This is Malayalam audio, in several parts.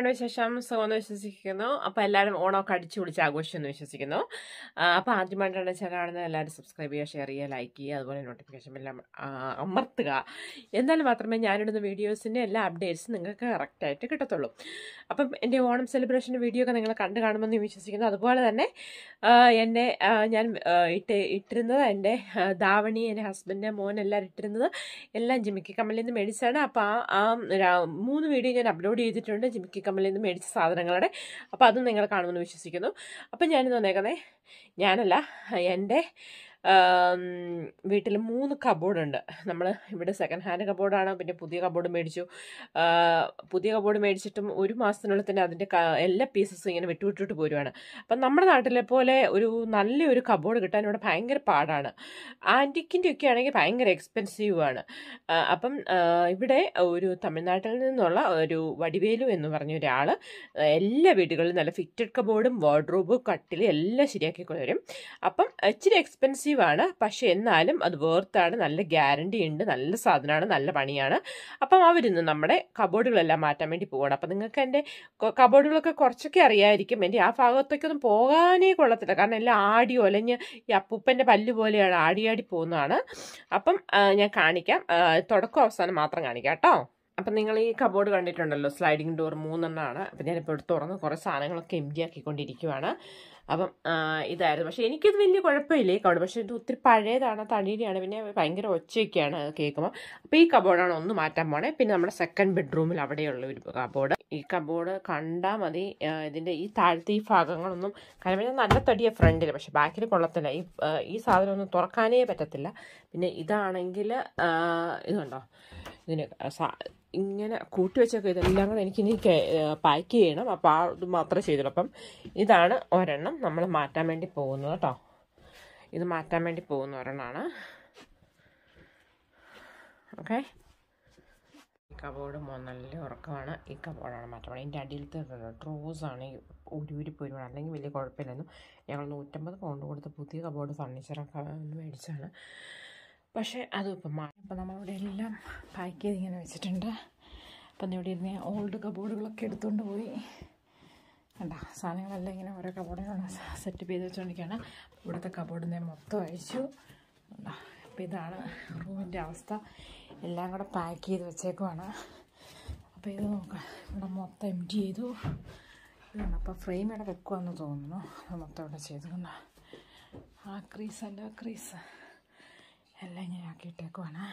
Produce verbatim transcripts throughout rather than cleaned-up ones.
എന്തൊക്കെയാണ് വിശേഷം? സുഖമെന്ന് വിശ്വസിക്കുന്നു. അപ്പോൾ എല്ലാവരും ഓണമൊക്കെ അടിച്ചു പൊളിച്ച് ആഘോഷിച്ചെന്ന് വിശ്വസിക്കുന്നു. അപ്പോൾ ആദ്യമായിട്ടാണ് ചാനൽ കാണുന്നത് എല്ലാവരും സബ്സ്ക്രൈബ് ചെയ്യുക, ഷെയർ ചെയ്യുക, ലൈക്ക് ചെയ്യുക, അതുപോലെ നോട്ടിഫിക്കേഷൻ എല്ലാം അമർത്തുക. എന്നാൽ മാത്രമേ ഞാനിടുന്ന വീഡിയോസിൻ്റെ എല്ലാ അപ്ഡേറ്റ്സും നിങ്ങൾക്ക് കറക്റ്റായിട്ട് കിട്ടത്തുള്ളൂ. അപ്പം എൻ്റെ ഓണം സെലിബ്രേഷൻ വീഡിയോ ഒക്കെ നിങ്ങൾ കണ്ടു കാണുമെന്ന് വിശ്വസിക്കുന്നു. അതുപോലെ തന്നെ എൻ്റെ ഞാൻ ഇട്ട് ഇട്ടിരുന്നത് എൻ്റെ ധാവണി, എൻ്റെ ഹസ്ബൻഡ്, മോൻ എല്ലാവരും ഇട്ടിരുന്നത് എല്ലാം ജിമിക്കി കമ്മലിൽ നിന്ന് മേടിച്ചാണ്. അപ്പോൾ ആ ആ മൂന്ന് വീഡിയോ ഞാൻ അപ്ലോഡ് ചെയ്തിട്ടുണ്ട് ജിമിക്കി കമ്മലിൽ നിന്ന് മേടിച്ച സാധനങ്ങളുടെ. അപ്പോൾ അതും നിങ്ങൾ കാണുമെന്ന് വിശ്വസിക്കുന്നു. അപ്പം ഞാനിന്ന് വന്നേക്കുന്നത് ഞാനല്ല, എൻ്റെ വീട്ടിൽ മൂന്ന് കബോർഡുണ്ട്. നമ്മൾ ഇവിടെ സെക്കൻഡ് ഹാൻഡ് കബോർഡാണ്. പിന്നെ പുതിയ കബോർഡ് മേടിച്ചു. പുതിയ കബോർഡ് മേടിച്ചിട്ടും ഒരു മാസത്തിനുള്ളിൽ തന്നെ അതിൻ്റെ എല്ലാ പീസസും ഇങ്ങനെ വിട്ടുവിട്ടിട്ട് പോരുവാണ്. അപ്പം നമ്മുടെ നാട്ടിലെ പോലെ ഒരു നല്ലൊരു കബോർഡ് കിട്ടാൻ ഇവിടെ ഭയങ്കര പാടാണ്. ആൻറ്റിക്കിൻ്റെ ഒക്കെ ആണെങ്കിൽ ഭയങ്കര എക്സ്പെൻസീവാണ്. അപ്പം ഇവിടെ ഒരു തമിഴ്നാട്ടിൽ നിന്നുള്ള ഒരു വടിവേലു എന്ന് പറഞ്ഞ ഒരാൾ എല്ലാ വീടുകളിലും നല്ല ഫിറ്റഡ് കബോർഡും വാർഡ്രോബും കട്ടിലും എല്ലാം ശരിയാക്കി കൊണ്ടുവരും. അപ്പം ഇച്ചിരി എക്സ്പെൻസീവ് ആണ്, പക്ഷെ എന്നാലും അത് വേർത്താണ്. നല്ല ഗ്യാരണ്ടി ഉണ്ട്, നല്ല സാധനമാണ്, നല്ല പണിയാണ്. അപ്പം അവരിന്ന് നമ്മുടെ കബോർഡുകളെല്ലാം മാറ്റാൻ വേണ്ടി പോവാണ്. അപ്പം നിങ്ങൾക്ക് എൻ്റെ കബോർഡുകളൊക്കെ കുറച്ചൊക്കെ അറിയായിരിക്കും. എൻ്റെ ആ ഭാഗത്തേക്കൊന്നും പോകാനേ കൊള്ളത്തില്ല, കാരണം എല്ലാം ആടി ഒലഞ്ഞ് ഈ അപ്പൂപ്പൻ്റെ പല്ല് പോലെയാണ് ആടിയാടി പോകുന്നതാണ്. അപ്പം ഞാൻ കാണിക്കാം, തുടക്കം അവസാനം മാത്രം കാണിക്കാം കേട്ടോ. അപ്പം നിങ്ങൾ ഈ കബോർഡ് കണ്ടിട്ടുണ്ടല്ലോ, സ്ലൈഡിങ് ഡോർ മൂന്നെണ്ണമാണ്. അപ്പം ഞാനിപ്പോൾ എടുത്ത് തുറന്ന് കുറേ സാധനങ്ങളൊക്കെ എം ജി ആക്കിക്കൊണ്ടിരിക്കുവാണ്. അപ്പം ഇതായിരുന്നു. പക്ഷേ എനിക്കത് വലിയ കുഴപ്പമില്ല ഈ കബോർഡ്, പക്ഷേ ഇത് ഒത്തിരി പഴയതാണ്, തടിയുടെയാണ്, പിന്നെ ഭയങ്കര ഒച്ചയൊക്കെയാണ് കേൾക്കുമ്പോൾ. അപ്പോൾ ഈ കബോർഡാണ് ഒന്ന് മാറ്റാൻ പോണേ. പിന്നെ നമ്മുടെ സെക്കൻഡ് ബെഡ്റൂമിൽ അവിടെയുള്ള ഒരു കബോർഡ്. ഈ കബോർഡ് കണ്ടാൽ മതി, ഇതിൻ്റെ ഈ താഴത്തെ ഈ ഭാഗങ്ങളൊന്നും കാരണം നല്ല തടിയാണ് ഫ്രണ്ടിൽ, പക്ഷെ ബാക്കിൽ കൊള്ളത്തില്ല. ഈ ഈ സാധനമൊന്നും തുറക്കാനേ പറ്റത്തില്ല. പിന്നെ ഇതാണെങ്കിൽ ഇതുണ്ടോ, ഇതിന് ഇങ്ങനെ കൂട്ടി വെച്ചൊക്കെ ഇതെല്ലാം കൂടെ എനിക്കിനി പാക്ക് ചെയ്യണം. അപ്പോൾ ആ ഇത് മാത്രമേ ചെയ്തുള്ളൂ. അപ്പം ഇതാണ് ഒരെണ്ണം നമ്മൾ മാറ്റാൻ വേണ്ടി പോകുന്നത് കേട്ടോ. ഇത് മാറ്റാൻ വേണ്ടി പോകുന്ന ഒരെണ്ണമാണ്. ഓക്കെ, ഈ കബോർഡ് നല്ല ഉറക്കമാണ്. ഈ കബോർഡാണ് മാറ്റണം. ഇതിൻ്റെ അടിയിലത്തെ ട്രോസാണ് ഈ ഉരുവിരി പോരുവാണ്. അല്ലെങ്കിൽ വലിയ കുഴപ്പമില്ലായിരുന്നു. ഞങ്ങൾ നൂറ്റമ്പത് പൗണ്ട് കൊടുത്ത് പുതിയ കബോർഡ് ഫർണിച്ചറൊക്കെ മേടിച്ചാണ്. പക്ഷേ അതും ഇപ്പം മാറി. അപ്പം നമ്മളിവിടെ എല്ലാം പാക്ക് ചെയ്ത് ഇങ്ങനെ വെച്ചിട്ടുണ്ട്. അപ്പം ഇവിടെ ഇരുന്ന് ഓൾഡ് കബോർഡുകളൊക്കെ എടുത്തുകൊണ്ട് പോയി. കണ്ട സാധനങ്ങളെല്ലാം ഇങ്ങനെ ഓരോ കബോർഡുകളാണ് സെറ്റപ്പ് ചെയ്ത് വെച്ചുകൊണ്ടിരിക്കുകയാണ്. ഇവിടുത്തെ കബോർഡിനെ മൊത്തം അഴിച്ചു. അപ്പം ഇതാണ് റൂമിൻ്റെ അവസ്ഥ. എല്ലാം കൂടെ പാക്ക് ചെയ്ത് വെച്ചേക്കുവാണ്. അപ്പോൾ ഇത് നോക്കാം, ഇവിടെ മൊത്തം എം ടി ചെയ്തു. ഇതാണ് അപ്പോൾ ഫ്രെയിം ഇവിടെ വെക്കുമെന്ന് തോന്നുന്നു. അത് മൊത്തം ഇവിടെ ചെയ്തുകൊണ്ട് ആ ക്രീസ് അല്ല ക്രീസ് എല്ലാം ഇങ്ങനെ ആക്കിയിട്ടേക്കുവാണ്.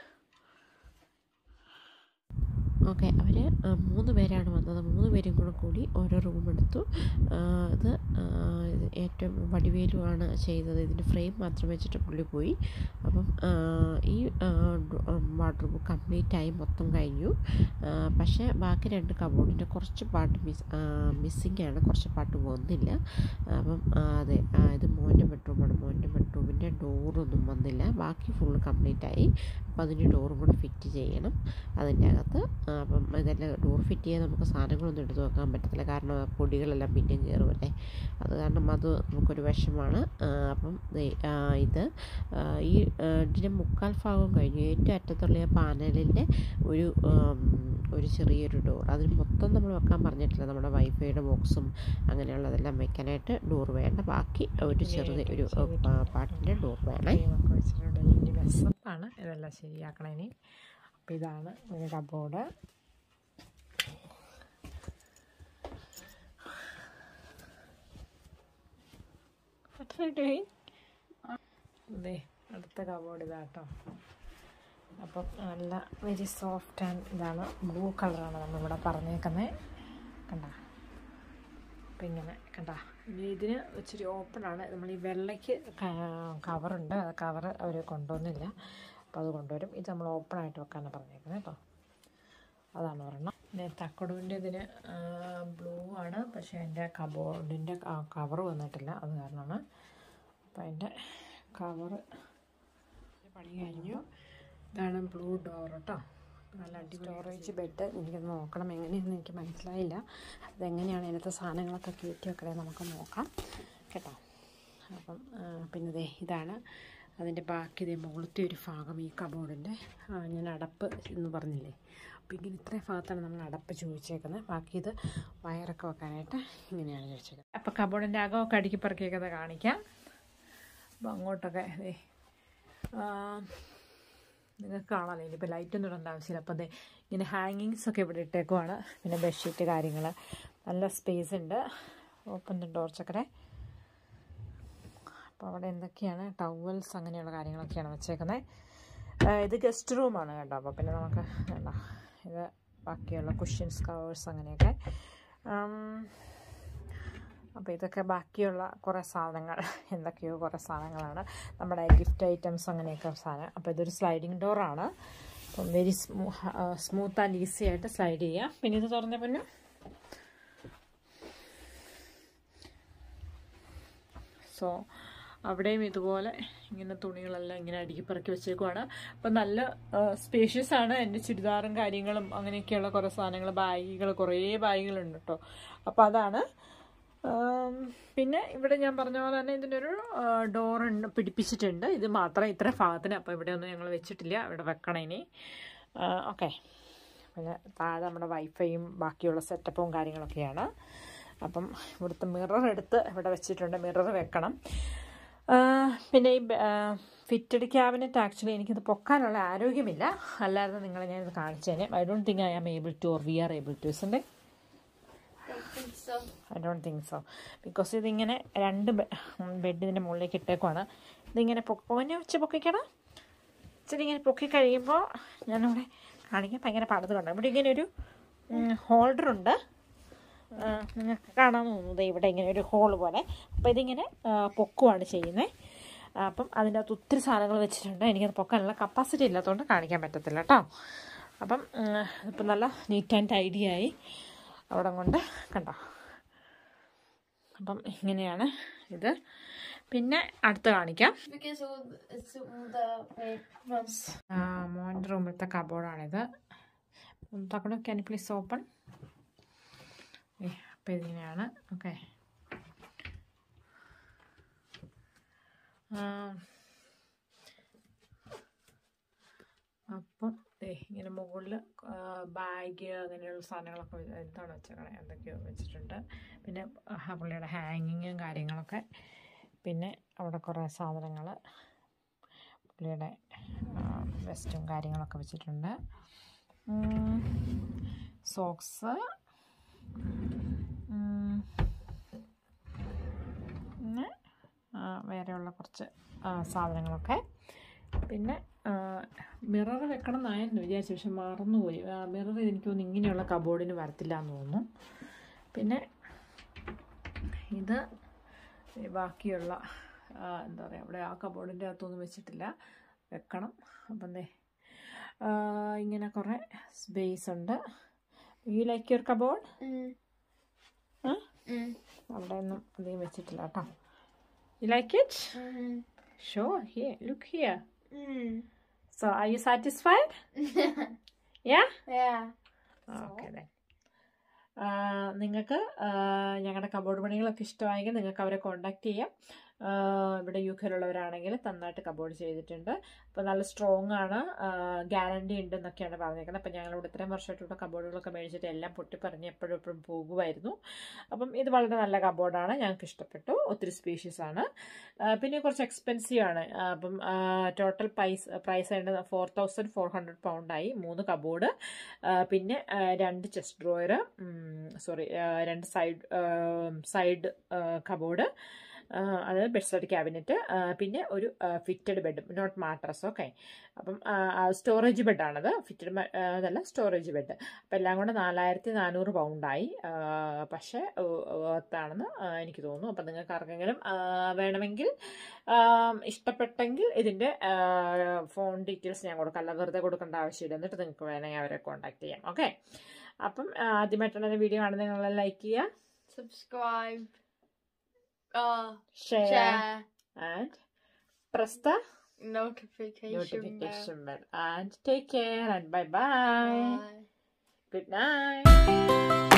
ഓക്കെ, അവർ മൂന്ന് പേരാണ് വന്നത്. മൂന്ന് പേരും കൂടെ കൂടി ഓരോ റൂം എടുത്തു. ഇത് ഏറ്റവും വടിവേലുമാണ് ചെയ്തത്. ഇതിൻ്റെ ഫ്രെയിം മാത്രം വെച്ചിട്ട് പുള്ളി പോയി. അപ്പം ഈ വാർഡ്രോബ് കംപ്ലീറ്റായി മൊത്തം കഴിഞ്ഞു. പക്ഷേ ബാക്കി രണ്ട് കബോർഡിൻ്റെ കുറച്ച് പാട്ട് മിസ് മിസ്സിംഗ് ആണ്, കുറച്ച് പാട്ട് വന്നില്ല. അപ്പം അതെ, ഇത് മോൻ്റെ ബെഡ്റൂമാണ്. മോൻ്റെ ബെഡ്റൂമിൻ്റെ ഡോറൊന്നും വന്നില്ല, ബാക്കി ഫുള്ള് കംപ്ലീറ്റായി. അപ്പോൾ അതിൻ്റെ ഡോറും കൂടെ ഫിറ്റ് ചെയ്യണം അതിൻ്റെ അകത്ത്. അപ്പം ഇതെല്ലാം ഡോർ ഫിറ്റ് ചെയ്യാൻ നമുക്ക് സാധനങ്ങളൊന്നും എടുത്ത് വെക്കാൻ പറ്റത്തില്ല, കാരണം പൊടികളെല്ലാം പിന്നെയും കയറുമല്ലേ. അത് കാരണം അത് നമുക്കൊരു വിഷമാണ്. അപ്പം ഇത് ഈ ഇതിൻ്റെ മുക്കാൽ ഭാഗം കഴിഞ്ഞു. ഏറ്റവും അറ്റത്തുള്ള പാനലിൻ്റെ ഒരു ഒരു ചെറിയൊരു ഡോർ, അതിന് മൊത്തം നമ്മൾ വെക്കാൻ പറഞ്ഞിട്ടില്ല. നമ്മുടെ വൈഫൈയുടെ ബോക്സും അങ്ങനെയുള്ളതെല്ലാം വെക്കാനായിട്ട് ഡോർ വേണ്ട, ബാക്കി ഒരു ചെറിയ ഒരു പാട്ടിൻ്റെ ഡോർ വേണേ. വലിയ മെസ്സപ്പാണ്, ഇതെല്ലാം ശരിയാക്കണം ഇനി. അപ്പോൾ ഇതാണ് ഒരു കബോർഡ്. അതെ, അടുത്ത കബോർഡ് ഇതാട്ടോ. അപ്പം നല്ല വെരി സോഫ്റ്റ് ആൻഡ് ഇതാണ്, ബ്ലൂ കളറാണ് നമ്മളിവിടെ പറഞ്ഞേക്കുന്നത്. കണ്ട, അപ്പം ഇങ്ങനെ കണ്ട. ഇനി ഇതിന് ഇച്ചിരി ഓപ്പണാണ്. നമ്മൾ ഈ വെള്ളയ്ക്ക് കവറുണ്ട്, ആ കവറ് അവർ കൊണ്ടുവന്നില്ല, അപ്പോൾ അത് കൊണ്ടുവരും. ഇത് നമ്മൾ ഓപ്പണായിട്ട് വെക്കാനാണ് പറഞ്ഞേക്കുന്നത് കേട്ടോ. അതാണ് ഒരെണ്ണം. പിന്നെ തക്കടുവിൻ്റെ ഇതിന് ബ്ലൂ ആണ്, പക്ഷേ അതിൻ്റെ കബോർഡിൻ്റെ കവറ് വന്നിട്ടില്ല, അത് കാരണമാണ്. അപ്പോൾ അതിൻ്റെ കവറ് പണി കഴിഞ്ഞു. ഇതാണ് ബ്ലൂ ഡോർ കേട്ടോ. നല്ല അടി സ്റ്റോറേജ് ബെഡ്. എനിക്കത് നോക്കണം എങ്ങനെയാണെന്ന് എനിക്ക് മനസ്സിലായില്ല. അതെങ്ങനെയാണ് അതിനകത്ത് സാധനങ്ങളൊക്കെ കയറ്റി വെക്കണേ നമുക്ക് നോക്കാം കേട്ടോ. അപ്പം പിന്നെ ദേ ഇതാണ് അതിൻ്റെ ബാക്കി. ഇതേ മുകളിലത്തെ ഒരു ഭാഗം ഈ കബോർഡിൻ്റെ ഞാൻ അടപ്പ് എന്ന് പറഞ്ഞില്ലേ, അപ്പോൾ ഇങ്ങനെ ഇത്രയും ഭാഗത്താണ് നമ്മൾ അടപ്പ് ചോദിച്ചേക്കുന്നത്. ബാക്കി ഇത് വയറൊക്കെ വെക്കാനായിട്ട് ഇങ്ങനെയാണ് ചോദിച്ചേക്കുന്നത്. അപ്പോൾ കബോർഡിൻ്റെ അകമൊക്കെ അടുക്കി പറക്കിയൊക്കെ കാണിക്കാം. അപ്പോൾ അങ്ങോട്ടൊക്കെ അതെ നിങ്ങൾക്ക് കാണാമല്ലോ. ഇനിയിപ്പോൾ ലൈറ്റൊന്നും ഇടേണ്ട ആവശ്യമില്ല. അപ്പോൾ അതെ ഇങ്ങനെ ഹാങ്ങിങ്സ് ഒക്കെ ഇവിടെ ഇട്ടേക്കുവാണ്. പിന്നെ ബെഡ്ഷീറ്റ് കാര്യങ്ങൾ, നല്ല സ്പേസ് ഉണ്ട്. ഓപ്പൺ ദ ഡോർ ചക്കരെ. അപ്പോൾ അവിടെ എന്തൊക്കെയാണ് ടവൽസ് അങ്ങനെയുള്ള കാര്യങ്ങളൊക്കെയാണ് വെച്ചേക്കുന്നത്. ഇത് ഗസ്റ്റ് റൂമാണ് കേട്ടോ. അപ്പോൾ പിന്നെ നമുക്ക് വേണ്ട ഇത് ബാക്കിയുള്ള കുഷ്യൻസ് കവേഴ്സ് അങ്ങനെയൊക്കെ. അപ്പോൾ ഇതൊക്കെ ബാക്കിയുള്ള കുറേ സാധനങ്ങൾ, എന്തൊക്കെയോ കുറേ സാധനങ്ങളാണ് നമ്മുടെ ഗിഫ്റ്റ് ഐറ്റംസ് അങ്ങനെയൊക്കെ സാധനം. അപ്പോൾ ഇതൊരു സ്ലൈഡിങ് ഡോറാണ്. അപ്പം വെരി സ്മൂ സ്മൂത്ത് ആൻഡ് ഈസി ആയിട്ട് സ്ലൈഡ് ചെയ്യാം. പിന്നെ ഇത് തുറന്ന പിന്നെ സോ അവിടെയും ഇതുപോലെ ഇങ്ങനെ തുണികളെല്ലാം ഇങ്ങനെ അടുക്കി പറക്കി വെച്ചേക്കുവാണ്. അപ്പം നല്ല സ്പേഷ്യസ് ആണ്. എൻ്റെ ചുരിദാറും കാര്യങ്ങളും അങ്ങനെയൊക്കെയുള്ള കുറേ സാധനങ്ങൾ, ബാഗുകൾ, കുറേ ബാഗുകളുണ്ട് കേട്ടോ. അപ്പോൾ അതാണ്. പിന്നെ ഇവിടെ ഞാൻ പറഞ്ഞ പോലെ തന്നെ ഇതിനൊരു ഡോർ പിടിപ്പിച്ചിട്ടുണ്ട്. ഇത് മാത്രം ഇത്ര ഭാഗത്തിന്. അപ്പോൾ ഇവിടെ ഒന്നും ഞങ്ങൾ വെച്ചിട്ടില്ല, ഇവിടെ വെക്കണം ഇനി. ഓക്കെ. പിന്നെ താഴെ നമ്മുടെ വൈഫൈയും ബാക്കിയുള്ള സെറ്റപ്പും കാര്യങ്ങളൊക്കെയാണ്. അപ്പം ഇവിടുത്തെ മിറർ എടുത്ത് ഇവിടെ വെച്ചിട്ടുണ്ട്. മിറർ വെക്കണം. പിന്നെ ഈ ഫിറ്റഡ് ക്യാബിനറ്റ് ആക്ച്വലി എനിക്കിത് പൊക്കാനുള്ള ആരോഗ്യമില്ല. അല്ലാതെ നിങ്ങളെ ഞാനിത് കാണിച്ചേനെ. I don't think I am able to or we are able to isn't I don't think so. Because ഇതിങ്ങനെ രണ്ട് ബെഡിൻ്റെ മുകളിലേക്ക് ഇട്ടേക്കുവാണ്. ഇതിങ്ങനെ പൊക്കോനെ വെച്ച് പൊക്കിക്കണം. ഇച്ചിരി ഇങ്ങനെ പൊക്കി കഴിയുമ്പോൾ ഞാനിവിടെ കാണിക്കാൻ ഭയങ്കര പാടത്ത് കണ്ടു. ഇവിടെ ഇങ്ങനെ ഒരു ഹോൾഡറുണ്ട്. നിങ്ങൾക്ക് കാണാൻ തോന്നുന്നത് ഇവിടെ ഇങ്ങനെ ഒരു ഹോൾ പോലെ. അപ്പോൾ ഇതിങ്ങനെ പൊക്കുവാണ് ചെയ്യുന്നത്. അപ്പം അതിൻ്റെ അകത്ത് ഒത്തിരി സാധനങ്ങൾ വെച്ചിട്ടുണ്ട്. എനിക്കത് പൊക്കാനുള്ള കപ്പാസിറ്റി ഇല്ലാത്തതുകൊണ്ട് കാണിക്കാൻ പറ്റത്തില്ല കേട്ടോ. അപ്പം ഇപ്പം നല്ല നീറ്റ് ആൻഡ് ടൈഡി ആയി അവിടെ കൊണ്ട് കണ്ടോ. അപ്പം ഇങ്ങനെയാണ് ഇത്. പിന്നെ അടുത്ത് കാണിക്കാം. മോൻ്റെ റൂമിലത്തെ കബോർഡാണിത്. തക്കണോ, ക്യാൻ യു പ്ലീസ് ഓപ്പൺ? അപ്പം ഇതിങ്ങനെയാണ്. ഓക്കെ. അപ്പം ഇങ്ങനെ മുകളിൽ ബാഗ് അങ്ങനെയുള്ള സാധനങ്ങളൊക്കെ എന്താണ് വെച്ചേക്കണേ, എന്തൊക്കെയോ വെച്ചിട്ടുണ്ട്. പിന്നെ പുള്ളിയുടെ ഹാങ്ങിങ്ങും കാര്യങ്ങളൊക്കെ. പിന്നെ അവിടെ കുറേ സാധനങ്ങൾ, പുള്ളിയുടെ വെസ്റ്റും കാര്യങ്ങളൊക്കെ വെച്ചിട്ടുണ്ട്. സോക്സ്, പിന്നെ വേറെയുള്ള കുറച്ച് സാധനങ്ങളൊക്കെ. പിന്നെ മിറർ വെക്കണം എന്നായിരുന്നു വിചാരിച്ചു, പക്ഷെ മറന്നുപോയി. മിറർ എനിക്ക് തോന്നുന്നു ഇങ്ങനെയുള്ള കബോർഡിന് വരത്തില്ല എന്ന് തോന്നുന്നു. പിന്നെ ഇത് ബാക്കിയുള്ള എന്താ പറയുക, അവിടെ ആ കബോർഡിൻ്റെ അകത്തൊന്നും വെച്ചിട്ടില്ല, വെക്കണം. അപ്പം എന്തേ ഇങ്ങനെ കുറേ സ്പേസ് ഉണ്ട്. You like your cupboard? അവിടെ ഒന്നും അധികം വെച്ചിട്ടില്ല കേട്ടോ. You like it? Sure, here, look here. Mm. So, are you satisfied? Yeah? Yeah. Okay, then. നിങ്ങൾക്ക് ഞങ്ങളുടെ കബോർഡ് പണികളൊക്കെ ഇഷ്ടമായെങ്കിൽ നിങ്ങൾക്ക് അവരെ കോൺടാക്ട് ചെയ്യാം. ഇവിടെ യു കെയിലുള്ളവരാണെങ്കിൽ നന്നായിട്ട് കബോർഡ് ചെയ്തിട്ടുണ്ട്. അപ്പോൾ നല്ല സ്ട്രോങ് ആണ്, ഗ്യാരണ്ടി ഉണ്ടെന്നൊക്കെയാണ് പറഞ്ഞേക്കുന്നത്. അപ്പം ഞങ്ങളിവിടെ ഇത്രയും വർഷമായിട്ട് ഇവിടെ കബോർഡുകളൊക്കെ മേടിച്ചിട്ട് എല്ലാം പൊട്ടിപ്പറിഞ്ഞ് എപ്പോഴും എപ്പോഴും പോകുമായിരുന്നു. അപ്പം ഇത് വളരെ നല്ല കബോർഡാണ്, ഞങ്ങൾക്ക് ഇഷ്ടപ്പെട്ടു. ഒത്തിരി സ്പീഷ്യസ് ആണ്. പിന്നെ കുറച്ച് എക്സ്പെൻസീവ് ആണ്. അപ്പം ടോട്ടൽ പ്രൈസ് പ്രൈസ് ആയിട്ട് ഫോർ തൗസൻഡ് ഫോർ ഹൺഡ്രഡ് പൗണ്ടായി മൂന്ന് കബോർഡ്. പിന്നെ രണ്ട് ചെസ്റ്റ് ഡ്രോയർ, സോറി രണ്ട് സൈഡ് സൈഡ് കബോർഡ്, അതായത് ബെഡ് സൈഡ് ക്യാബിനറ്റ്, പിന്നെ ഒരു fitted bed, not mattress. Okay. അപ്പം സ്റ്റോറേജ് ബെഡാണത്, ഫിറ്റഡ് അതല്ല, സ്റ്റോറേജ് ബെഡ്. അപ്പം എല്ലാം കൂടെ നാലായിരത്തി നാനൂറ് പൗണ്ടായി. പക്ഷേ വർത്താണെന്ന് എനിക്ക് തോന്നുന്നു. അപ്പം നിങ്ങൾക്ക് ആർക്കെങ്കിലും വേണമെങ്കിൽ, ഇഷ്ടപ്പെട്ടെങ്കിൽ ഇതിൻ്റെ ഫോൺ ഡീറ്റെയിൽസ് ഞാൻ കൊടുക്കാം. അല്ല, വെറുതെ കൊടുക്കേണ്ട ആവശ്യമില്ല. എന്നിട്ട് നിങ്ങൾക്ക് വേണമെങ്കിൽ അവരെ കോൺടാക്ട് ചെയ്യാം. ഓക്കെ. അപ്പം ആദ്യമായിട്ടാണ് വീഡിയോ കാണുന്നത്, നിങ്ങൾ ലൈക്ക് ചെയ്യുക, subscribe, uh, share, share, and press the notification, notification bell. bell. And take care and bye bye. Bye. Good night.